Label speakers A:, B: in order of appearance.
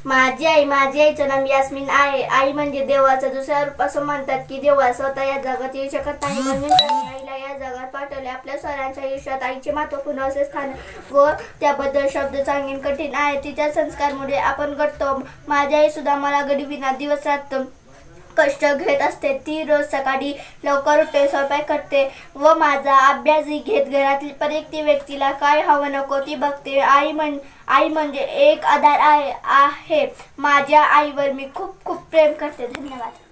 A: माझी आईचं नाव यास्मिन आहे. आई म्हणजे देवाचं दुसरं रूप असं म्हणतात की देवा स्वतः या जगात येऊ शकत नाही, म्हणून त्यांनी आईला या जगात पाठवले. आपल्या सर्वांच्या आयुष्यात आईचे महत्त्वपूर्ण असे स्थान व त्याबद्दल शब्द सांगणे कठीण आहे. तिच्या संस्कारमुळे आपण घडतो. माझी आई सुद्धा मला घडविना दिवस रात्र कष्ट घेत असते. ती रोज सकाळी लवकर उठते, स्वयंपाक करते व माझा अभ्यासही घेत घरातील प्रत्येक व्यक्तीला काय हवं नको ती बघते. आई म्हणजे एक आधार आहे. माझ्या आईवर मी खूप खूप प्रेम करते. धन्यवाद.